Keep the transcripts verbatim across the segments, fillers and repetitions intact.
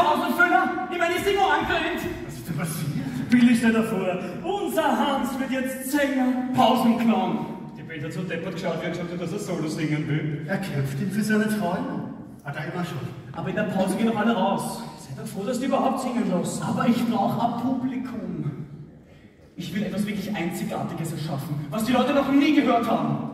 Pausenfüller? Ich meine, ist irgendwo angerannt. Was ist denn passiert? Billig stell dir vor, unser Hans wird jetzt Sänger, Pausenclown. Die Band hat so deppert geschaut, wie er gesagt hat, dass er Solo singen will. Er kämpft ihn für seine Träume. Hat er immer schon. Aber in der Pause gehen noch alle raus. Seid doch froh, dass die überhaupt singen lassen. Aber ich brauche ein Publikum. Ich will etwas wirklich Einzigartiges erschaffen, was die Leute noch nie gehört haben.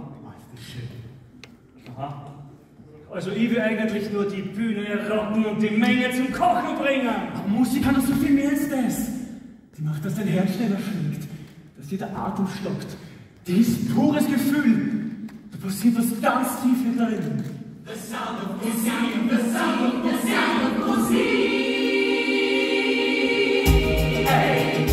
Aha. Also ich will eigentlich nur die Bühne rocken und die Menge zum Kochen bringen. Aber Musik kann doch so viel mehr als das. Die macht, dass dein Herz schneller schlägt, dass dir der Atem stockt. Die ist pures Gefühl. Da passiert was ganz tief hier drin. The sound of Musik, the sound of Musik, Musik. Hey.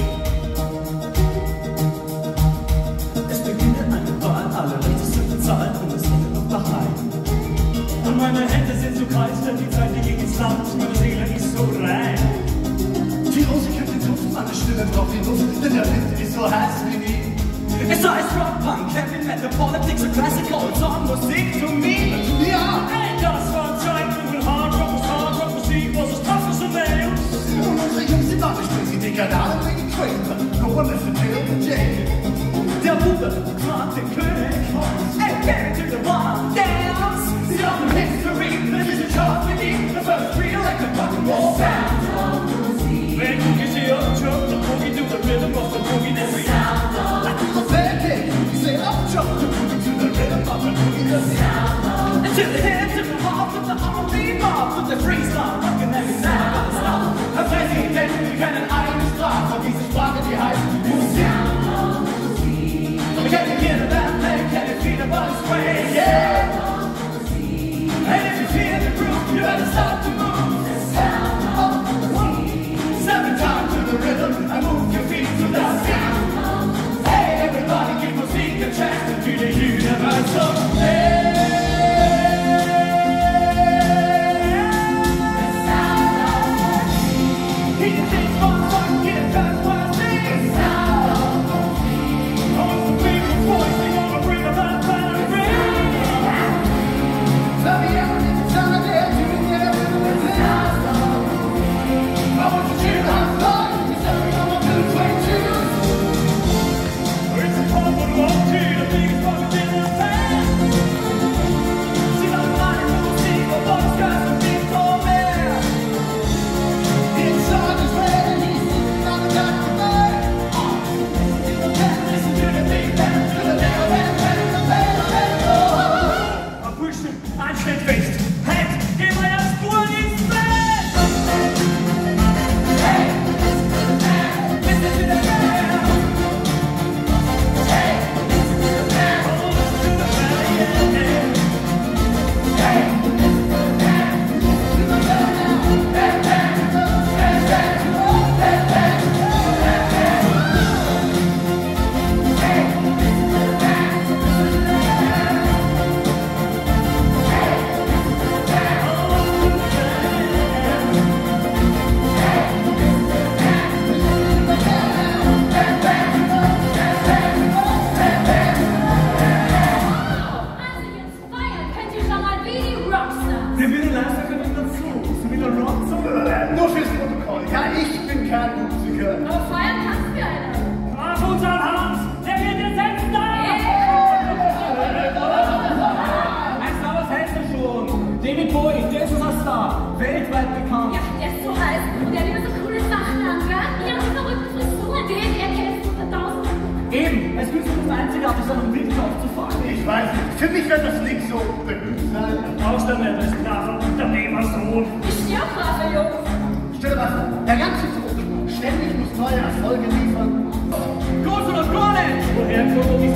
Es beginnt eine Wahl, alle Rechte sind bezahlt und es endet noch daheim. Und meine Hände sind so kreis, denn die Zeit, die ging ins Land, meine Seele ist so rein. Die Rose kennt den Duft, meine Stimme braucht die Luft, denn der Wind ist so heiß wie nie. Es heißt Rock, Punk, Heavy Metal, Politics und Classical, Song, Musik to me. Ja! Ey, das war Zeiten, wo Hard Rock und Hard Rock Musik was as tough as a nail. Und unsere Jungs sind auch nicht crazy, die Kanäle bringen Crazy, go on, listen to the Jay. Der Bube fragt den König, ey, get to the one dance. The old history, the music chart, we need the first real record, rock and roll sound of Musik. When Boogie see up, jump the boogie to the rhythm of the boogie, then we sound of You say up, jump the boogie to the rhythm of the boogie, the sound of and to the heads of the heart of the army mob, with the freestyle rockin' every never gonna stop. A Präsident, wir kennen eine Sprache, und diese Sprache, die heißt Musik. We can hear the band play, can you feel the body sway, yeah. And if you feel the groove, you better start to move. The sound of Musik. Seven times to the rhythm, and move your feet to the sound. Hey, everybody give Musik a chance to be the universal. Hey. The sound of Musik. He thinks one song, get just one thing. The sound of Musik. I want the people's voice, they gonna bring a band band and ring. Tell me everything, tell me they're doing everything with the sound of Musik. I want to cheer the house live, because every time I'm doing twenty-two. It's a common love to the biggest fucking thing in the town. See the money will see the boys got some big tall man. Inside is red and he's sitting on the dock of bed. Listen to the big band, to the nail band, band, the band, band, oh. I push him, I'm straight faced. Head, in my ass, one is bad. Hey, listen to the band, listen to the band. Hey, listen to the band, oh, listen to the band, yeah, yeah. Hey, listen to the band, listen to the band now. Band, band, band, band, band, band, band, band. Hey, listen to the band, listen to the band. Hey, listen to the band, oh, listen to the band. Hey, listen to the band, listen to the band now. Band, band, band, band, band, band. Also jetzt feiern könnt ihr schon mal wie die Rockstars. Wir will leider können dazu. So wie der Rock so. Nur fürs Protokoll. Ja, ich bin kein Musiker. Aber feiern kannst du einer. Auf unseren Hans, der wird jetzt ein Star. Ein Star, was heißt das schon? David Bowie, der ist unser Star. Weltweit bekannt. Ja, der ist so heiß und der hat immer so coole Sachen an, gell? Ihre verrückten Frisuren, den erkennst du unter tausend. Eben, es müsste uns einzigartig sein, um wirklich aufzufallen. Ich weiß nicht. Für mich wird das nicht so berühmt sein. Aus der Welt ist klar, Unternehmersohn. Ich stehe auf Rafa, Jungs. Stell dir was vor, der ganze Tod. Ständig muss neue Erfolge liefern. Gut oder gar nicht? Woher kommt die